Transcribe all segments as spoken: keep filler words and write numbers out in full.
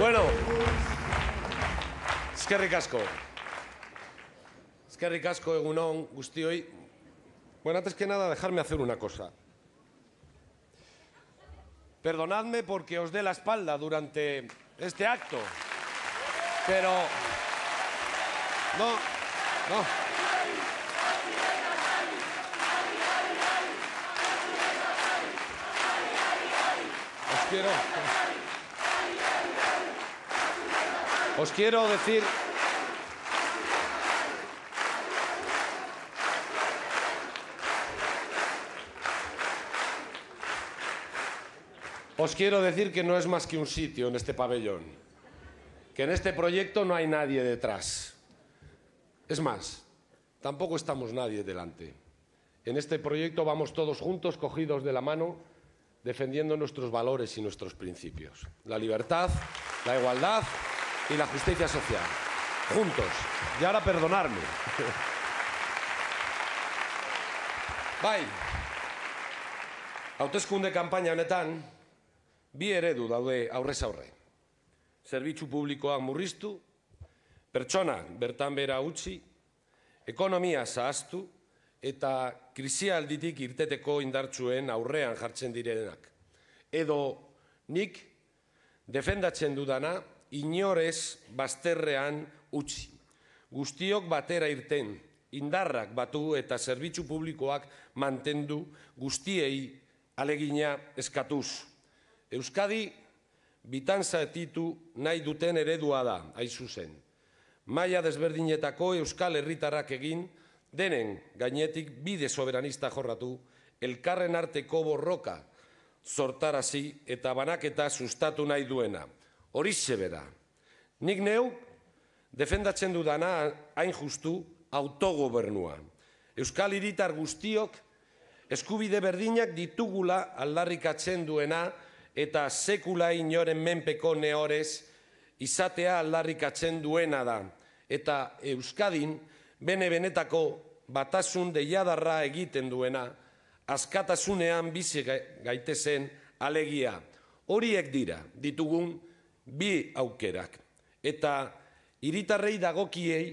Bueno, eskerrik asko. Eskerrik asko, egun on, guztioi. Bueno, antes que nada, dejarme hacer una cosa. Perdonadme porque os dé la espalda durante este acto, pero... No, no. Os quiero... Os quiero decir... Os quiero decir que no es más que un sitio en este pabellón, que en este proyecto no hay nadie detrás. Es más, tampoco estamos nadie delante. En este proyecto vamos todos juntos, cogidos de la mano, defendiendo nuestros valores y nuestros principios. La libertad, la igualdad y la justicia social. Juntos. Y ahora perdonarme. Bai, hauteskunde kanpaina honetan, bi eredu daude aurrez aurre. Zerbitzu publikoak murriztu, pertsonak bertan behera utzi, ekonomia zahaztu eta krisialditik irteteko indartsuen aurrean jartzen direnak. Edo nik defendatzen dudana inorez bazterrean utzi. Guztiok batera irten, indarrak batu eta zerbitzu publikoak mantendu guztiei alegina eskatuz. Euskadi bitan zatitu nahi duten eredua da, hain zuzen. Maila desberdinetako euskal herritarrak egin, denen gainetik bide soberanista jorratu, elkarren arteko borroka sortarazi eta banaketa sustatu nahi duena. Horixe bera. Nik neu defendatzen dudana hain justu autogobernua. Euskal hiritar guztiok eskubide berdinak ditugula aldarrikatzen duena eta sekula inoren menpeko neorez izatea aldarrikatzen duena da. Eta Euskadin bene-benetako batasun deiadarra egiten duena, askatasunean bizi gaitezen alegia. Horiek dira ditugun bi aukerak. Eta hiritarrei dagokiei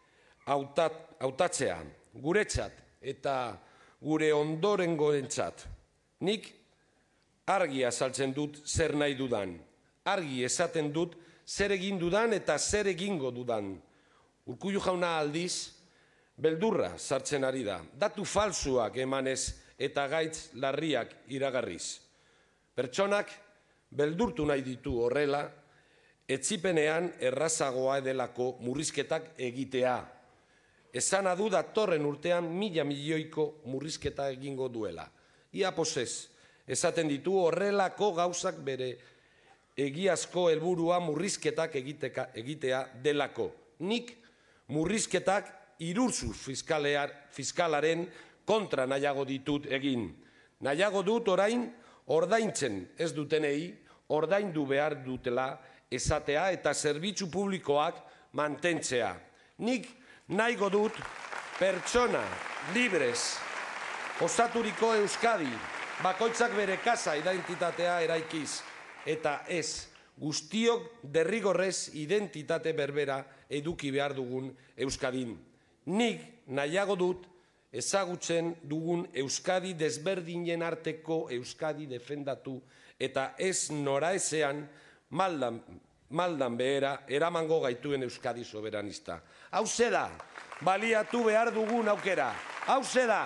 hautatzea, guretzat eta gure ondorengoentzat. Nik argi azaltzen dut zer nahi dudan. Argi esaten dut zer egin dudan eta zer egingo dudan. Urkullu jauna aldiz, beldurra sartzen ari da. Datu falsuak emanez eta gaitz larriak iragarriz. Pertsonak beldurtu nahi ditu horrela, etzipenean errazagoa edelako murrizketak egitea. Esana du datorren urtean mila milioiko murrizketa egingo duela. Ia posez, esaten ditu horrelako gauzak bere egiazko helburua murrizketak egitea delako. Nik murrizketak iruzur fiskalaren kontra nahiago ditut egin. Nahiago dut orain ordaintzen ez dutenei ordaindu behar dutela esatea eta zerbitzu publikoak mantentzea. Nik nahiago dut pertsona librez osaturiko Euskadi, bakoitzak bere kasa identitatea eraikiz, eta ez, guztiok derrigorrez identitate berbera eduki behar dugun Euskadin. Nik nahiago dut ezagutzen dugun Euskadi desberdinen arteko Euskadi defendatu eta ez noraezean maldan, maldan behera eramango gaituen Euskadi soberanista. Hauze da, baliatu behar dugun aukera. Hauze da.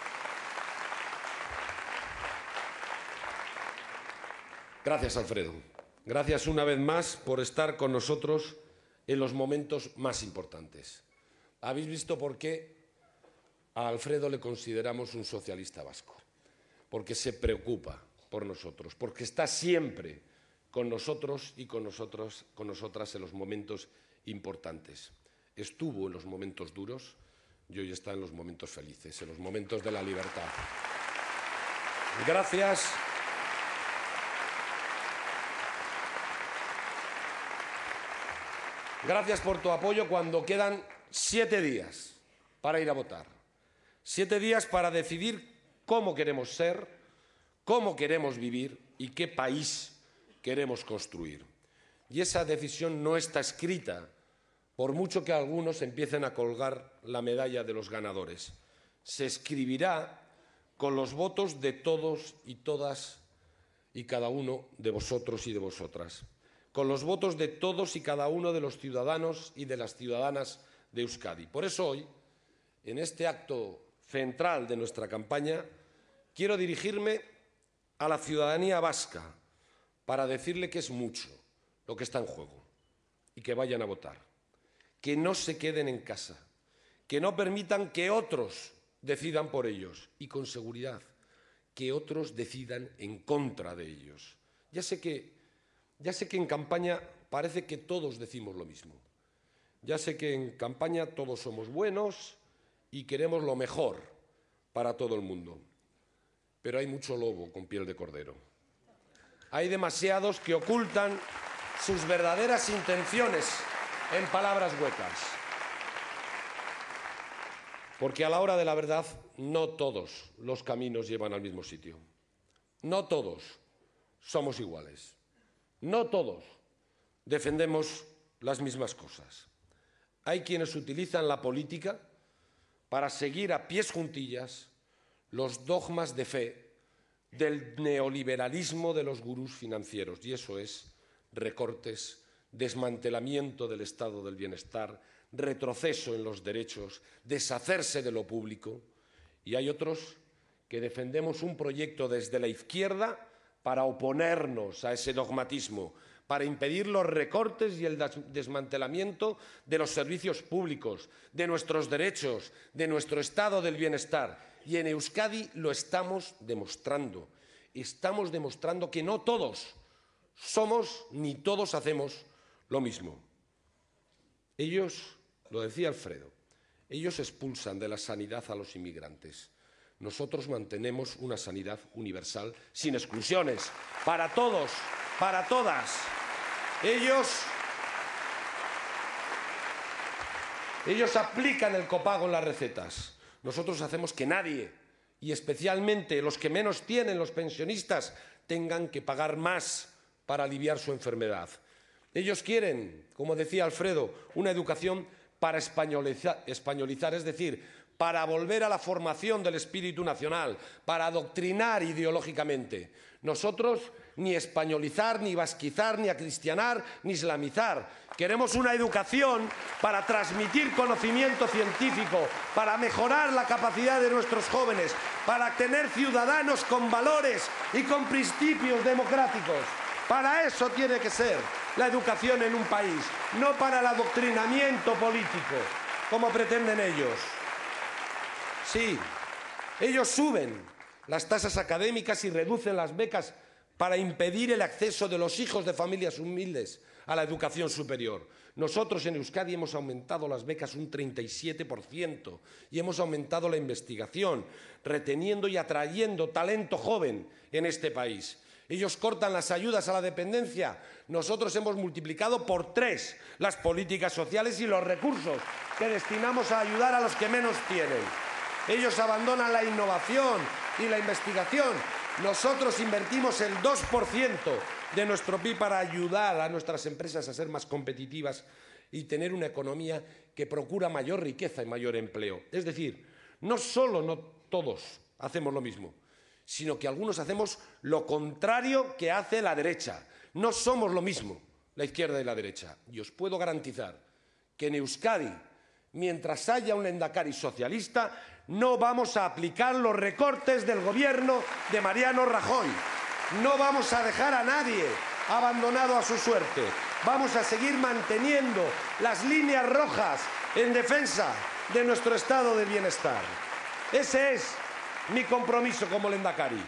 Gracias, Alfredo. Gracias una vez más por estar con nosotros en los momentos más importantes. Habéis visto por qué a Alfredo le consideramos un socialista vasco. Porque se preocupa por nosotros, porque está siempre con nosotros y con nosotros, con nosotras en los momentos importantes. Estuvo en los momentos duros y hoy está en los momentos felices, en los momentos de la libertad. Gracias. Gracias por tu apoyo cuando quedan siete días para ir a votar. Siete días para decidir cómo queremos ser, cómo queremos vivir y qué país queremos construir. Y esa decisión no está escrita, por mucho que algunos empiecen a colgar la medalla de los ganadores. Se escribirá con los votos de todos y todas y cada uno de vosotros y de vosotras, con los votos de todos y cada uno de los ciudadanos y de las ciudadanas de Euskadi. Por eso hoy, en este acto central de nuestra campaña, quiero dirigirme a la ciudadanía vasca para decirle que es mucho lo que está en juego y que vayan a votar, que no se queden en casa, que no permitan que otros decidan por ellos y, con seguridad, que otros decidan en contra de ellos. Ya sé que, ya sé que en campaña parece que todos decimos lo mismo. Ya sé que en campaña todos somos buenos y queremos lo mejor para todo el mundo. Pero hay mucho lobo con piel de cordero. Hay demasiados que ocultan sus verdaderas intenciones en palabras huecas. Porque a la hora de la verdad, no todos los caminos llevan al mismo sitio. No todos somos iguales. No todos defendemos las mismas cosas. Hay quienes utilizan la política para seguir a pies juntillas los dogmas de fe del neoliberalismo de los gurús financieros. Y eso es recortes, desmantelamiento del estado del bienestar, retroceso en los derechos, deshacerse de lo público. Y hay otros que defendemos un proyecto desde la izquierda para oponernos a ese dogmatismo, para impedir los recortes y el desmantelamiento de los servicios públicos, de nuestros derechos, de nuestro estado del bienestar. Y en Euskadi lo estamos demostrando. Estamos demostrando que no todos somos ni todos hacemos lo mismo. Ellos, lo decía Alfredo, ellos expulsan de la sanidad a los inmigrantes. Nosotros mantenemos una sanidad universal sin exclusiones, para todos, para todas. Ellos, ellos aplican el copago en las recetas. Nosotros hacemos que nadie, y especialmente los que menos tienen, los pensionistas, tengan que pagar más para aliviar su enfermedad. Ellos quieren, como decía Alfredo, una educación para españolizar, españolizar, es decir, para volver a la formación del espíritu nacional, para adoctrinar ideológicamente. Nosotros ni españolizar, ni vasquizar, ni acristianar, ni islamizar. Queremos una educación para transmitir conocimiento científico, para mejorar la capacidad de nuestros jóvenes, para tener ciudadanos con valores y con principios democráticos. Para eso tiene que ser la educación en un país, no para el adoctrinamiento político, como pretenden ellos. Sí, ellos suben las tasas académicas y reducen las becas para impedir el acceso de los hijos de familias humildes a la educación superior. Nosotros en Euskadi hemos aumentado las becas un treinta y siete por ciento y hemos aumentado la investigación, reteniendo y atrayendo talento joven en este país. Ellos cortan las ayudas a la dependencia. Nosotros hemos multiplicado por tres las políticas sociales y los recursos que destinamos a ayudar a los que menos tienen. Ellos abandonan la innovación y la investigación. Nosotros invertimos el dos por ciento de nuestro P I B para ayudar a nuestras empresas a ser más competitivas y tener una economía que procura mayor riqueza y mayor empleo. Es decir, no solo no todos hacemos lo mismo, sino que algunos hacemos lo contrario que hace la derecha. No somos lo mismo, la izquierda y la derecha. Y os puedo garantizar que en Euskadi, mientras haya un lehendakari socialista, no vamos a aplicar los recortes del gobierno de Mariano Rajoy. No vamos a dejar a nadie abandonado a su suerte. Vamos a seguir manteniendo las líneas rojas en defensa de nuestro estado de bienestar. Ese es mi compromiso como lehendakari.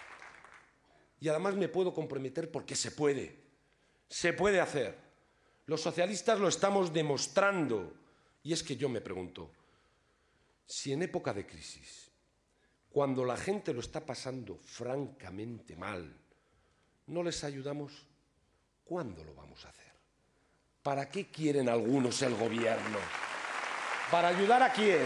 Y además me puedo comprometer porque se puede. Se puede hacer. Los socialistas lo estamos demostrando. Y es que yo me pregunto, si en época de crisis, cuando la gente lo está pasando francamente mal, no les ayudamos, ¿cuándo lo vamos a hacer? ¿Para qué quieren algunos el gobierno? ¿Para ayudar a quién?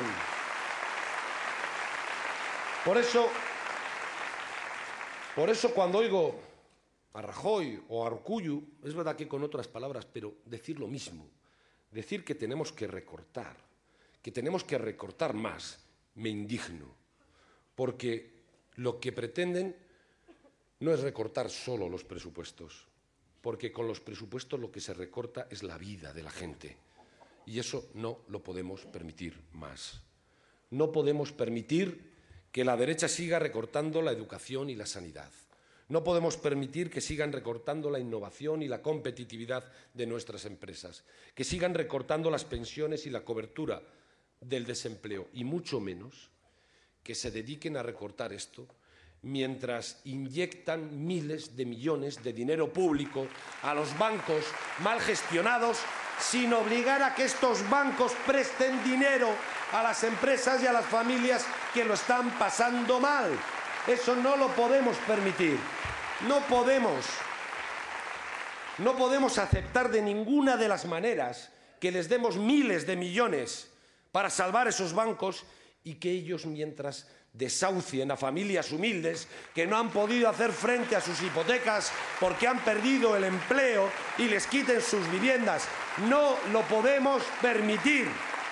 Por eso, por eso cuando oigo a Rajoy o a Urkullu, es verdad que con otras palabras, pero decir lo mismo, decir que tenemos que recortar, que tenemos que recortar más, me indigno, porque lo que pretenden no es recortar solo los presupuestos, porque con los presupuestos lo que se recorta es la vida de la gente, y eso no lo podemos permitir más. No podemos permitir que la derecha siga recortando la educación y la sanidad. No podemos permitir que sigan recortando la innovación y la competitividad de nuestras empresas, que sigan recortando las pensiones y la cobertura del desempleo, y mucho menos que se dediquen a recortar esto mientras inyectan miles de millones de dinero público a los bancos mal gestionados, sin obligar a que estos bancos presten dinero a las empresas y a las familias que lo están pasando mal. Eso no lo podemos permitir. No podemos, no podemos aceptar de ninguna de las maneras que les demos miles de millones para salvar esos bancos y que ellos, mientras desahucien a familias humildes que no han podido hacer frente a sus hipotecas porque han perdido el empleo, y les quiten sus viviendas. No lo podemos permitir.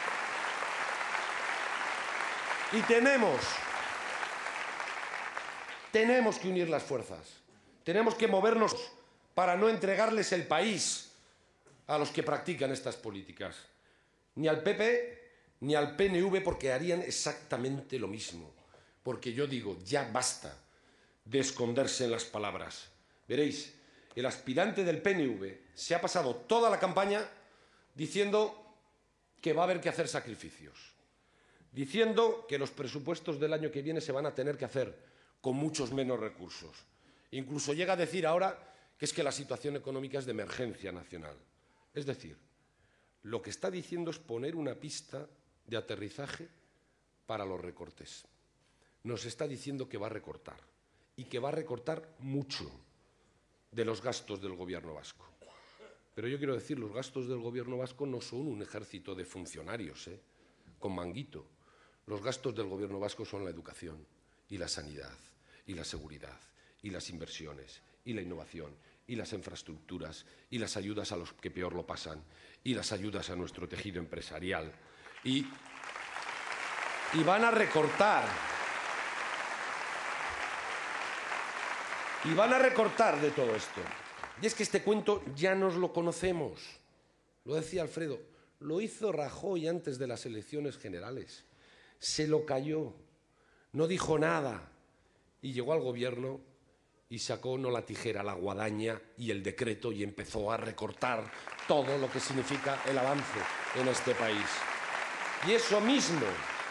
Y tenemos, tenemos que unir las fuerzas. Tenemos que movernos para no entregarles el país a los que practican estas políticas. Ni al P P ni al P N V, porque harían exactamente lo mismo. Porque yo digo, ya basta de esconderse en las palabras. Veréis, el aspirante del P N V se ha pasado toda la campaña diciendo que va a haber que hacer sacrificios, diciendo que los presupuestos del año que viene se van a tener que hacer con muchos menos recursos. Incluso llega a decir ahora que es que la situación económica es de emergencia nacional. Es decir, lo que está diciendo es poner una pista de aterrizaje para los recortes. Nos está diciendo que va a recortar, y que va a recortar mucho de los gastos del Gobierno vasco. Pero yo quiero decir, los gastos del Gobierno vasco no son un ejército de funcionarios, ¿eh?, con manguito. Los gastos del Gobierno vasco son la educación y la sanidad y la seguridad y las inversiones y la innovación y las infraestructuras y las ayudas a los que peor lo pasan y las ayudas a nuestro tejido empresarial. Y, y van a recortar. Y van a recortar de todo esto. Y es que este cuento ya nos lo conocemos. Lo decía Alfredo, lo hizo Rajoy antes de las elecciones generales. Se lo cayó, no dijo nada. Y llegó al gobierno y sacó no la tijera, la guadaña y el decreto, y empezó a recortar todo lo que significa el avance en este país. Y eso mismo,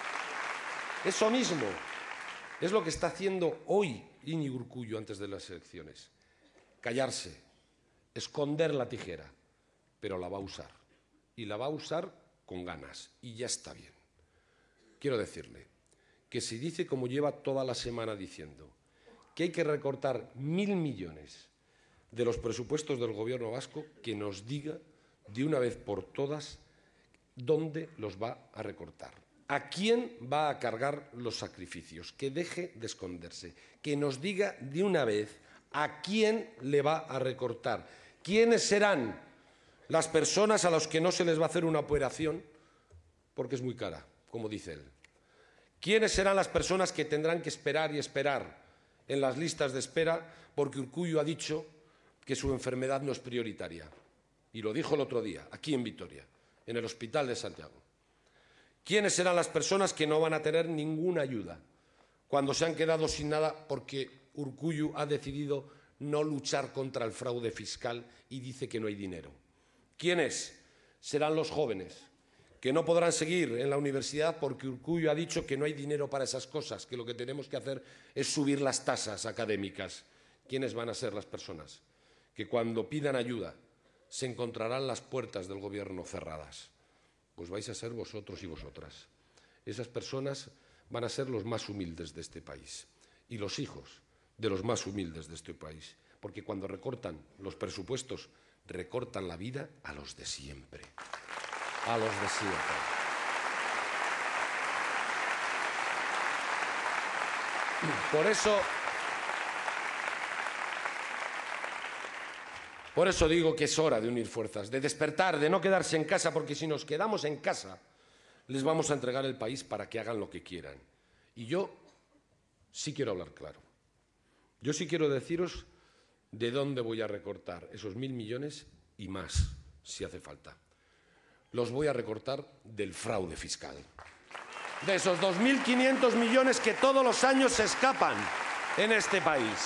eso mismo es lo que está haciendo hoy Iñigo Urkullu antes de las elecciones. Callarse, esconder la tijera, pero la va a usar. Y la va a usar con ganas, y ya está bien. Quiero decirle que si dice, como lleva toda la semana diciendo, que hay que recortar mil millones de los presupuestos del Gobierno vasco, que nos diga de una vez por todas dónde los va a recortar. ¿A quién va a cargar los sacrificios? Que deje de esconderse. Que nos diga de una vez a quién le va a recortar. ¿Quiénes serán las personas a las que no se les va a hacer una operación porque es muy cara, como dice él? ¿Quiénes serán las personas que tendrán que esperar y esperar en las listas de espera porque Urkullu ha dicho que su enfermedad no es prioritaria? Y lo dijo el otro día, aquí en Vitoria, en el Hospital de Santiago. ¿Quiénes serán las personas que no van a tener ninguna ayuda cuando se han quedado sin nada porque Urkullu ha decidido no luchar contra el fraude fiscal y dice que no hay dinero? ¿Quiénes serán los jóvenes que no podrán seguir en la universidad porque Urkullu ha dicho que no hay dinero para esas cosas, que lo que tenemos que hacer es subir las tasas académicas? ¿Quiénes van a ser las personas que cuando pidan ayuda se encontrarán las puertas del gobierno cerradas? Pues vais a ser vosotros y vosotras. Esas personas van a ser los más humildes de este país y los hijos de los más humildes de este país, porque cuando recortan los presupuestos, recortan la vida a los de siempre, a los de siempre. Por eso, Por eso digo que es hora de unir fuerzas, de despertar, de no quedarse en casa, porque si nos quedamos en casa, les vamos a entregar el país para que hagan lo que quieran. Y yo sí quiero hablar claro. Yo sí quiero deciros de dónde voy a recortar esos mil millones y más, si hace falta. Los voy a recortar del fraude fiscal. De esos dos mil quinientos millones que todos los años se escapan en este país.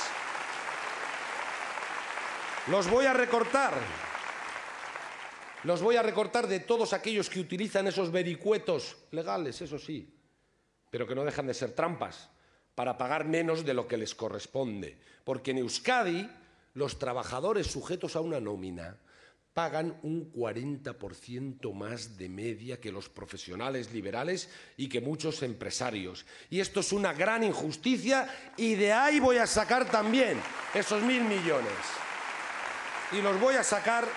Los voy a recortar. Los voy a recortar de todos aquellos que utilizan esos vericuetos legales, eso sí, pero que no dejan de ser trampas, para pagar menos de lo que les corresponde. Porque en Euskadi, los trabajadores sujetos a una nómina pagan un cuarenta por ciento más de media que los profesionales liberales y que muchos empresarios. Y esto es una gran injusticia y de ahí voy a sacar también esos mil millones. Y los voy a sacar,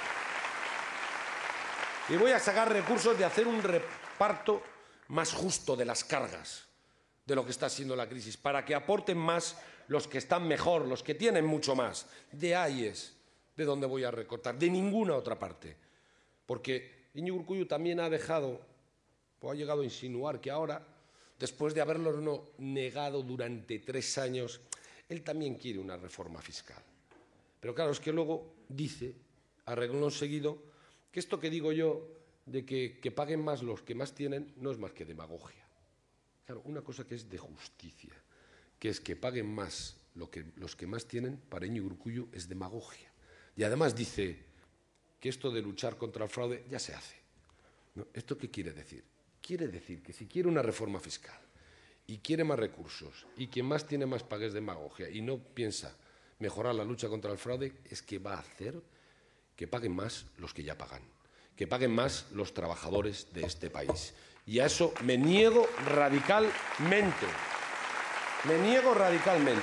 y voy a sacar recursos de hacer un reparto más justo de las cargas de lo que está siendo la crisis, para que aporten más los que están mejor, los que tienen mucho más. De ahí es de donde voy a recortar, de ninguna otra parte. Porque Iñigo Urkullu también ha dejado, o ha llegado a insinuar que ahora, después de haberlo no negado durante tres años, él también quiere una reforma fiscal. Pero claro, es que luego dice, a renglón seguido, que esto que digo yo, de que, que paguen más los que más tienen, no es más que demagogia. Claro, una cosa que es de justicia, que es que paguen más lo que, los que más tienen, para Iñigo Urkullu es demagogia. Y además dice que esto de luchar contra el fraude ya se hace. ¿No? ¿Esto qué quiere decir? Quiere decir que si quiere una reforma fiscal y quiere más recursos y quien más tiene más pague es demagogia y no piensa mejorar la lucha contra el fraude, es que va a hacer que paguen más los que ya pagan, que paguen más los trabajadores de este país. Y a eso me niego radicalmente. Me niego radicalmente.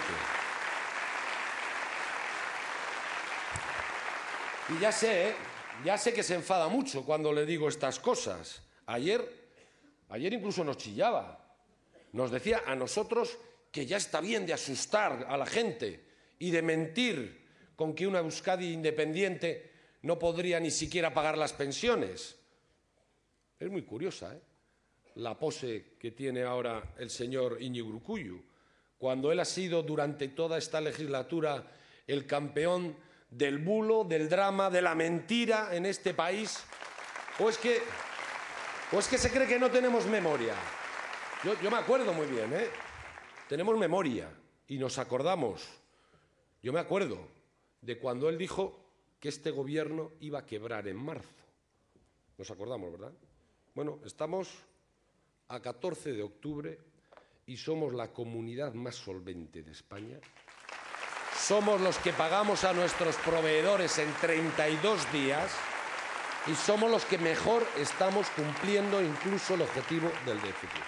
Y ya sé, ¿eh? ya sé que se enfada mucho cuando le digo estas cosas. Ayer, ayer incluso nos chillaba. Nos decía a nosotros que ya está bien de asustar a la gente y de mentir con que una Euskadi independiente no podría ni siquiera pagar las pensiones. Es muy curiosa, ¿eh? la pose que tiene ahora el señor Iñigo Urkullu, cuando él ha sido durante toda esta legislatura el campeón del bulo, del drama, de la mentira en este país. ¿O es que, o es que se cree que no tenemos memoria? Yo, yo me acuerdo muy bien, ¿eh? Tenemos memoria y nos acordamos. Yo me acuerdo de cuando él dijo que este gobierno iba a quebrar en marzo. Nos acordamos, ¿verdad? Bueno, estamos a catorce de octubre y somos la comunidad más solvente de España. Somos los que pagamos a nuestros proveedores en treinta y dos días y somos los que mejor estamos cumpliendo incluso el objetivo del déficit.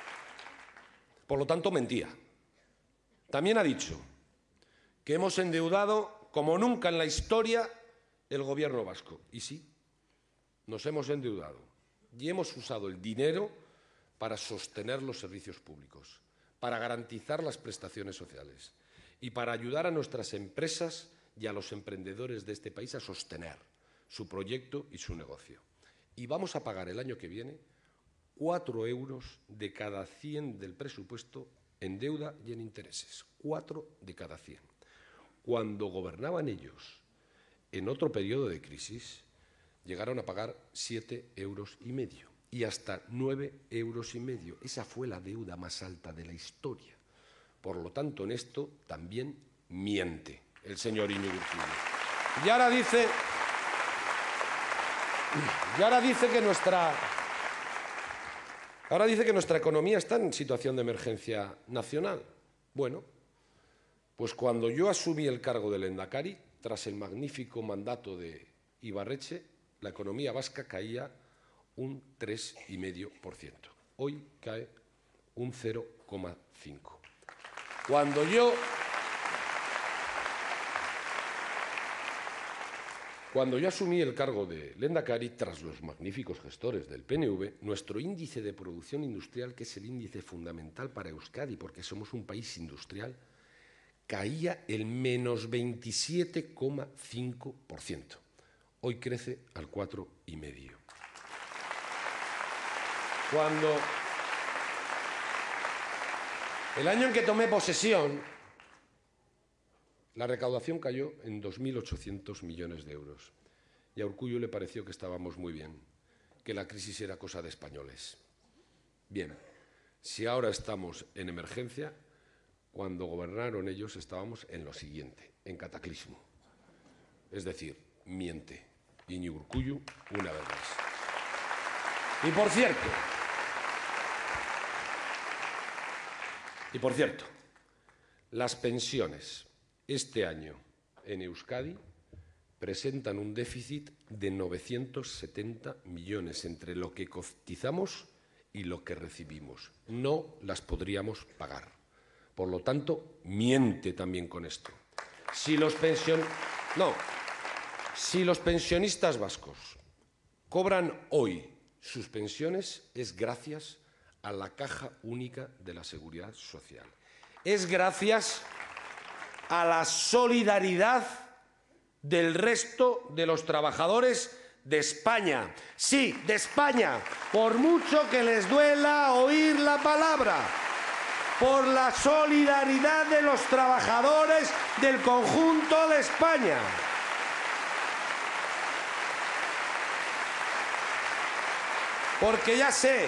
Por lo tanto, mentía. También ha dicho que hemos endeudado como nunca en la historia el gobierno vasco. Y sí, nos hemos endeudado y hemos usado el dinero para sostener los servicios públicos, para garantizar las prestaciones sociales y para ayudar a nuestras empresas y a los emprendedores de este país a sostener su proyecto y su negocio. Y vamos a pagar el año que viene cuatro euros de cada cien del presupuesto en deuda y en intereses. Cuatro de cada cien. Cuando gobernaban ellos en otro periodo de crisis, llegaron a pagar siete euros y medio y hasta nueve euros y medio. Esa fue la deuda más alta de la historia. Por lo tanto, en esto también miente el señor Iñigo Urkullu. Y ahora dice, y ahora dice que nuestra, ahora dice que nuestra economía está en situación de emergencia nacional. Bueno, pues cuando yo asumí el cargo de lehendakari, tras el magnífico mandato de Ibarretxe, la economía vasca caía un tres coma cinco por ciento. Hoy cae un cero coma cinco. Cuando yo, cuando yo asumí el cargo de lehendakari, tras los magníficos gestores del P N V, nuestro índice de producción industrial, que es el índice fundamental para Euskadi, porque somos un país industrial, caía el menos veintisiete coma cinco por ciento. Hoy crece al cuatro coma cinco por ciento. Cuando el año en que tomé posesión, la recaudación cayó en dos mil ochocientos millones de euros. Y a Urkullu le pareció que estábamos muy bien, que la crisis era cosa de españoles. Bien, si ahora estamos en emergencia, cuando gobernaron ellos estábamos en lo siguiente, en cataclismo. Es decir, miente Iñigo Urkullu una vez más. Y por cierto, y por cierto, las pensiones este año en Euskadi presentan un déficit de novecientos setenta millones entre lo que cotizamos y lo que recibimos. No las podríamos pagar. Por lo tanto, miente también con esto. Si los pension... no. Si los pensionistas vascos cobran hoy sus pensiones, es gracias a la Caja Única de la Seguridad Social. Es gracias a la solidaridad del resto de los trabajadores de España. Sí, de España, por mucho que les duela oír la palabra, por la solidaridad de los trabajadores del conjunto de España. Porque ya sé,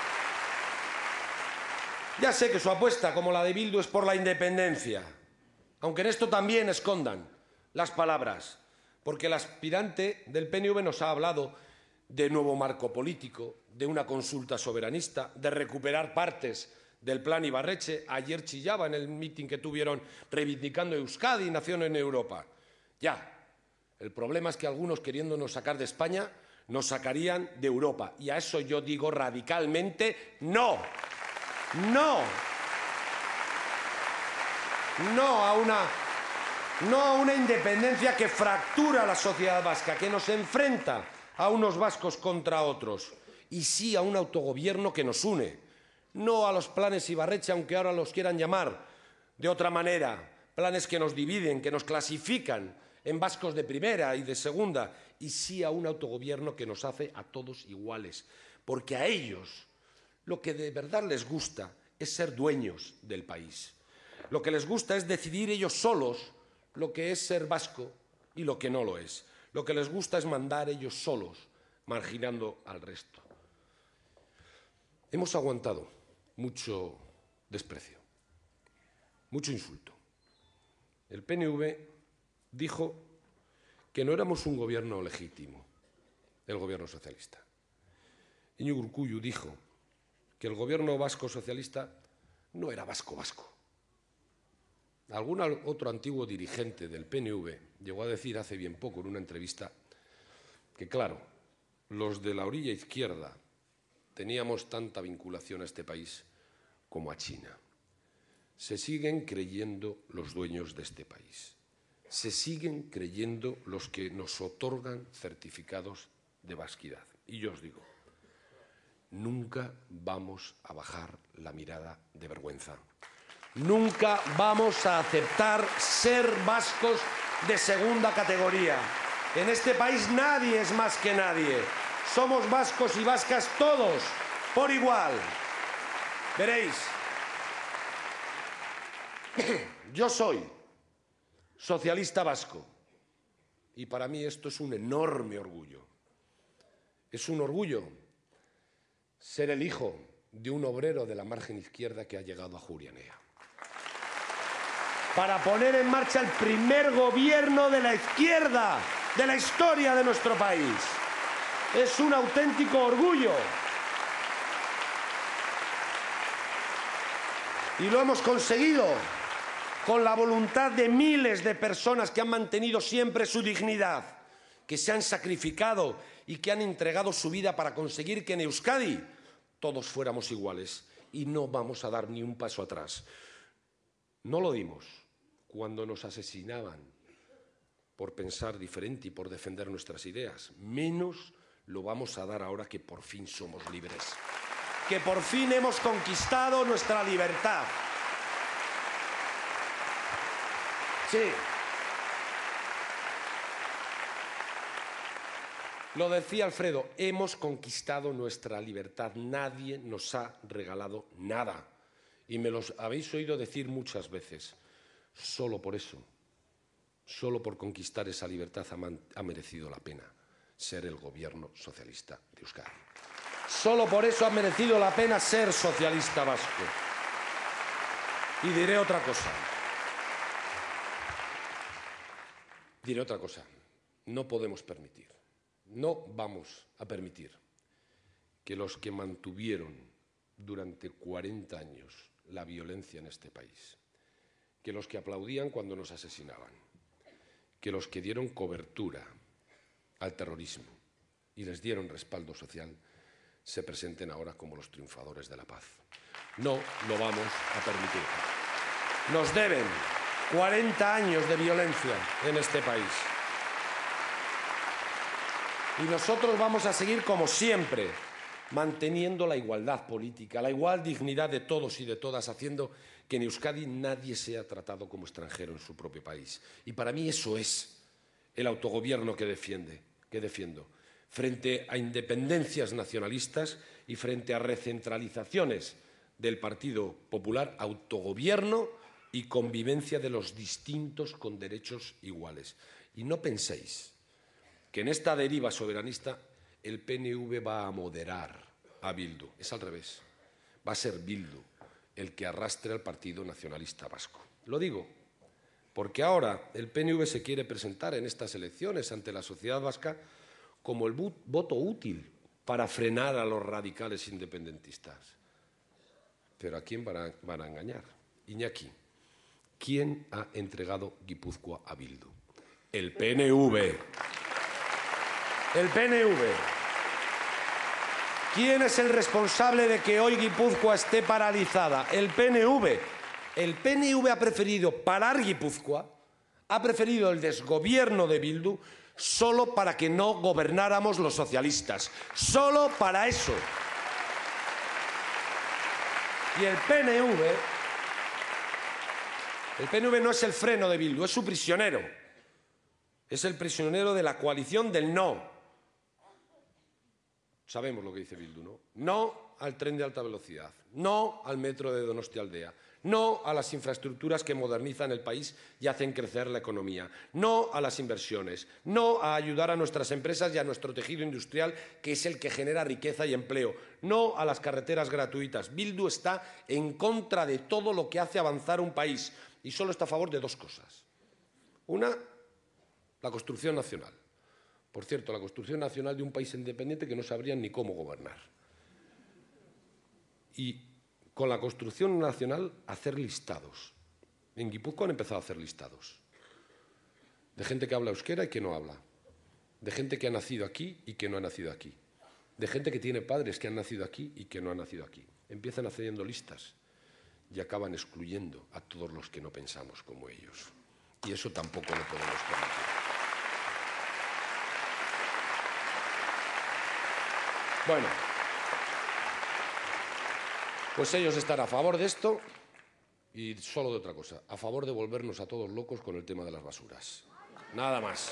ya sé que su apuesta, como la de Bildu, es por la independencia, aunque en esto también escondan las palabras, porque el aspirante del P N V nos ha hablado de nuevo marco político, de una consulta soberanista, de recuperar partes del plan Ibarretxe. Ayer chillaba en el mitin que tuvieron reivindicando Euskadi, nación en Europa. Ya, el problema es que algunos, queriéndonos sacar de España, nos sacarían de Europa. Y a eso yo digo radicalmente no. No. No a una, no a una independencia que fractura la sociedad vasca, que nos enfrenta a unos vascos contra otros. Y sí a un autogobierno que nos une. No a los planes Ibarretxe, aunque ahora los quieran llamar de otra manera. Planes que nos dividen, que nos clasifican en vascos de primera y de segunda, y sí a un autogobierno que nos hace a todos iguales, porque a ellos lo que de verdad les gusta es ser dueños del país. Lo que les gusta es decidir ellos solos lo que es ser vasco y lo que no lo es. Lo que les gusta es mandar ellos solos, marginando al resto. Hemos aguantado mucho desprecio, mucho insulto. El P N V dijo que no éramos un gobierno legítimo, el gobierno socialista. Iñigo Urkullu dijo que el gobierno vasco socialista no era vasco-vasco. Algún otro antiguo dirigente del P N V llegó a decir hace bien poco en una entrevista que, claro, los de la orilla izquierda teníamos tanta vinculación a este país como a China. Se siguen creyendo los dueños de este país. Se siguen creyendo los que nos otorgan certificados de vasquidad. Y yo os digo, nunca vamos a bajar la mirada de vergüenza. Nunca vamos a aceptar ser vascos de segunda categoría. En este país nadie es más que nadie. Somos vascos y vascas todos, por igual. Veréis, yo soy socialista vasco y para mí esto es un enorme orgullo. Es un orgullo ser el hijo de un obrero de la margen izquierda que ha llegado a Ajuria Enea para poner en marcha el primer gobierno de la izquierda de la historia de nuestro país. Es un auténtico orgullo. Y lo hemos conseguido con la voluntad de miles de personas que han mantenido siempre su dignidad, que se han sacrificado y que han entregado su vida para conseguir que en Euskadi todos fuéramos iguales. Y no vamos a dar ni un paso atrás. No lo dimos cuando nos asesinaban por pensar diferente y por defender nuestras ideas. Menos lo vamos a dar ahora que por fin somos libres. Que por fin hemos conquistado nuestra libertad. Sí. Lo decía Alfredo, hemos conquistado nuestra libertad. Nadie nos ha regalado nada. Y me los habéis oído decir muchas veces. Solo por eso, solo por conquistar esa libertad ha, ha merecido la pena ser el gobierno socialista de Euskadi. Solo por eso ha merecido la pena ser socialista vasco. Y diré otra cosa. Diré otra cosa. No podemos permitir, no vamos a permitir que los que mantuvieron durante cuarenta años la violencia en este país, que los que aplaudían cuando nos asesinaban, que los que dieron cobertura al terrorismo y les dieron respaldo social, se presenten ahora como los triunfadores de la paz. No lo vamos a permitir. Nos deben cuarenta años de violencia en este país. Y nosotros vamos a seguir, como siempre, manteniendo la igualdad política, la igual dignidad de todos y de todas, haciendo que en Euskadi nadie sea tratado como extranjero en su propio país. Y para mí eso es el autogobierno que defiende, que defiendo. Frente a independencias nacionalistas y frente a recentralizaciones del Partido Popular, autogobierno y convivencia de los distintos con derechos iguales. Y no penséis que en esta deriva soberanista el P N V va a moderar a Bildu. Es al revés. Va a ser Bildu el que arrastre al Partido Nacionalista Vasco. Lo digo porque ahora el P N V se quiere presentar en estas elecciones ante la sociedad vasca como el voto útil para frenar a los radicales independentistas. Pero ¿a quién van a, van a engañar? Iñaki, ¿quién ha entregado Guipúzcoa a Bildu? El P N V. El P N V. ¿Quién es el responsable de que hoy Guipúzcoa esté paralizada? El P N V. El P N V ha preferido parar Guipúzcoa, ha preferido el desgobierno de Bildu solo para que no gobernáramos los socialistas. Solo para eso. Y el P N V, el P N V no es el freno de Bildu, es su prisionero. Es el prisionero de la coalición del no. Sabemos lo que dice Bildu, ¿no? No al tren de alta velocidad, no al metro de Donostialdea, no a las infraestructuras que modernizan el país y hacen crecer la economía, no a las inversiones, no a ayudar a nuestras empresas y a nuestro tejido industrial, que es el que genera riqueza y empleo, no a las carreteras gratuitas. Bildu está en contra de todo lo que hace avanzar un país y solo está a favor de dos cosas. Una, la construcción nacional. Por cierto, la construcción nacional de un país independiente que no sabrían ni cómo gobernar. Y con la construcción nacional hacer listados. En Guipúzcoa han empezado a hacer listados. De gente que habla euskera y que no habla. De gente que ha nacido aquí y que no ha nacido aquí. De gente que tiene padres que han nacido aquí y que no han nacido aquí. Empiezan haciendo listas y acaban excluyendo a todos los que no pensamos como ellos. Y eso tampoco lo podemos permitir. Bueno, pues ellos están a favor de esto y solo de otra cosa, a favor de volvernos a todos locos con el tema de las basuras. Nada más.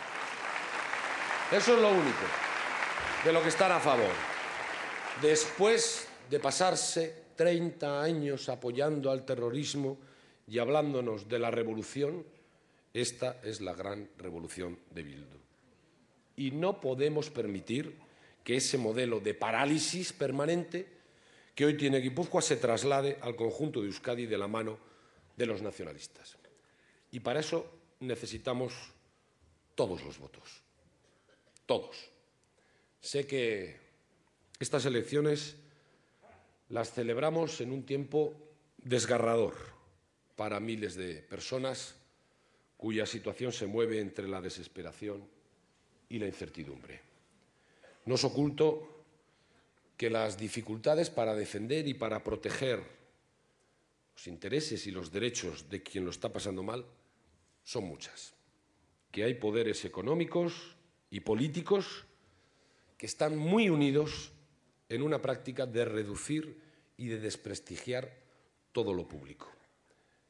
Eso es lo único de lo que están a favor. Después de pasarse treinta años apoyando al terrorismo y hablándonos de la revolución, esta es la gran revolución de Bildu. Y no podemos permitir que ese modelo de parálisis permanente que hoy tiene Guipúzcoa se traslade al conjunto de Euskadi de la mano de los nacionalistas. Y para eso necesitamos todos los votos. Todos. Sé que estas elecciones las celebramos en un tiempo desgarrador para miles de personas cuya situación se mueve entre la desesperación y la incertidumbre. No os oculto que las dificultades para defender y para proteger los intereses y los derechos de quien lo está pasando mal son muchas. Que hay poderes económicos y políticos que están muy unidos en una práctica de reducir y de desprestigiar todo lo público.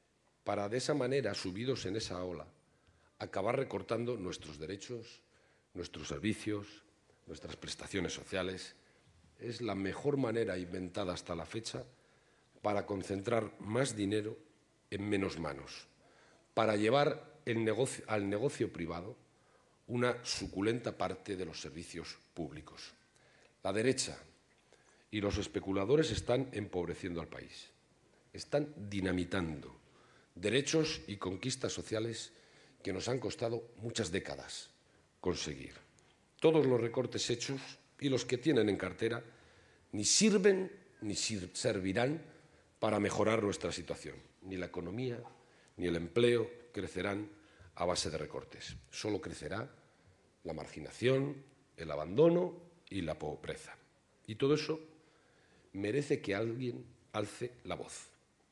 para de esa manera, subidos en esa ola, acabar recortando nuestros derechos, nuestros servicios, nuestras prestaciones sociales. Es la mejor manera inventada hasta la fecha para concentrar más dinero en menos manos, para llevar el negocio, al negocio privado una suculenta parte de los servicios públicos. La derecha y los especuladores están empobreciendo al país, están dinamitando derechos y conquistas sociales que nos han costado muchas décadas conseguir. Todos los recortes hechos y los que tienen en cartera ni sirven ni servirán para mejorar nuestra situación. Ni la economía ni el empleo crecerán a base de recortes. Solo crecerá la marginación, el abandono y la pobreza. Y todo eso merece que alguien alce la voz,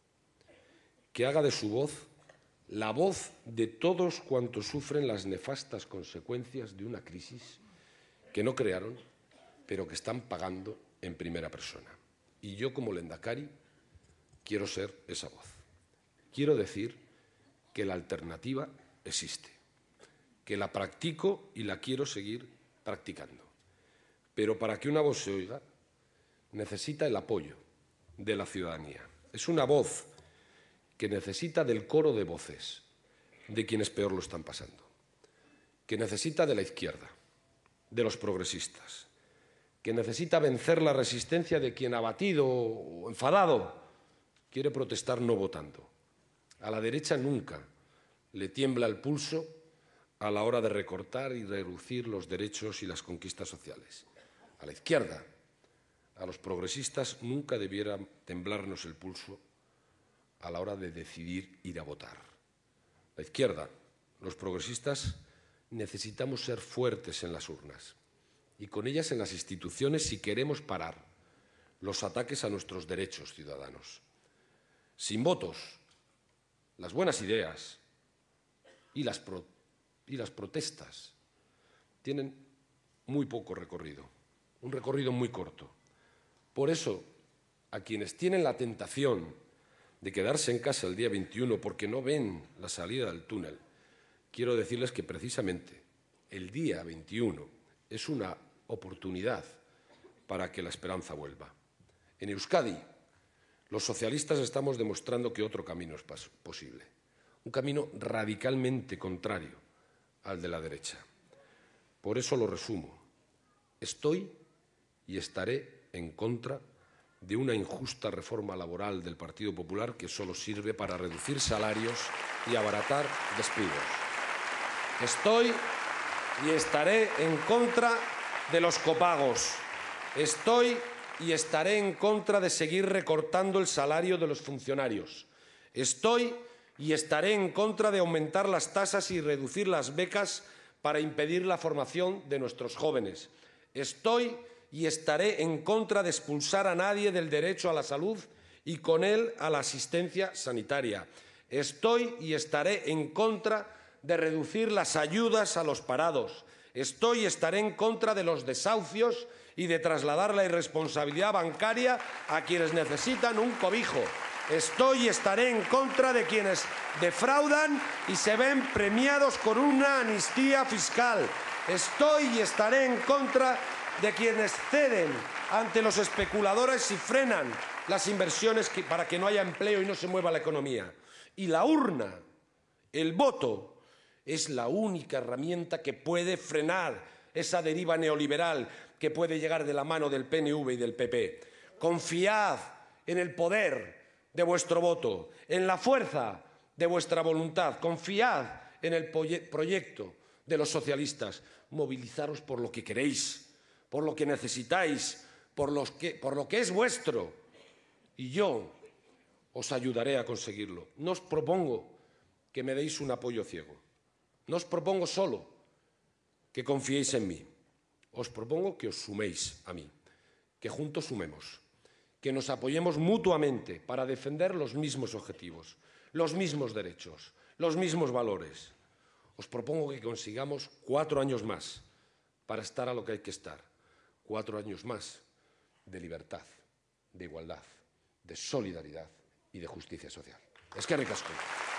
que haga de su voz la voz de todos cuantos sufren las nefastas consecuencias de una crisis que no crearon, pero que están pagando en primera persona. Y yo, como Lehendakari, quiero ser esa voz. Quiero decir que la alternativa existe, que la practico y la quiero seguir practicando. Pero para que una voz se oiga, necesita el apoyo de la ciudadanía. Es una voz que necesita del coro de voces de quienes peor lo están pasando, que necesita de la izquierda, de los progresistas, que necesita vencer la resistencia de quien abatido o enfadado quiere protestar no votando. A la derecha nunca le tiembla el pulso a la hora de recortar y reducir los derechos y las conquistas sociales. A la izquierda, a los progresistas nunca debiera temblarnos el pulso a la hora de decidir ir a votar. La izquierda, los progresistas, necesitamos ser fuertes en las urnas y con ellas en las instituciones si queremos parar los ataques a nuestros derechos ciudadanos. Sin votos, las buenas ideas y las, pro y las protestas tienen muy poco recorrido, un recorrido muy corto. Por eso, a quienes tienen la tentación de quedarse en casa el día veintiuno porque no ven la salida del túnel, quiero decirles que precisamente el día veintiuno es una oportunidad para que la esperanza vuelva. En Euskadi, los socialistas estamos demostrando que otro camino es posible, un camino radicalmente contrario al de la derecha. Por eso lo resumo. Estoy y estaré en contra de una injusta reforma laboral del Partido Popular que solo sirve para reducir salarios y abaratar despidos. Estoy y estaré en contra de los copagos. Estoy y estaré en contra de seguir recortando el salario de los funcionarios. Estoy y estaré en contra de aumentar las tasas y reducir las becas para impedir la formación de nuestros jóvenes. Estoy y estaré en contra de expulsar a nadie del derecho a la salud y con él a la asistencia sanitaria. Estoy y estaré en contra de reducir las ayudas a los parados. Estoy y estaré en contra de los desahucios y de trasladar la irresponsabilidad bancaria a quienes necesitan un cobijo. Estoy y estaré en contra de quienes defraudan y se ven premiados con una amnistía fiscal. Estoy y estaré en contra de quienes ceden ante los especuladores y frenan las inversiones que, para que no haya empleo y no se mueva la economía. Y la urna, el voto, es la única herramienta que puede frenar esa deriva neoliberal que puede llegar de la mano del P N V y del P P. Confiad en el poder de vuestro voto, en la fuerza de vuestra voluntad. Confiad en el proyecto de los socialistas. Movilizaros por lo que queréis, por lo que necesitáis, por, los que, por lo que es vuestro. Y yo os ayudaré a conseguirlo. No os propongo que me deis un apoyo ciego. No os propongo solo que confiéis en mí. Os propongo que os suméis a mí, que juntos sumemos, que nos apoyemos mutuamente para defender los mismos objetivos, los mismos derechos, los mismos valores. Os propongo que consigamos cuatro años más para estar a lo que hay que estar. Cuatro años más de libertad, de igualdad, de solidaridad y de justicia social. Eskerrik asko.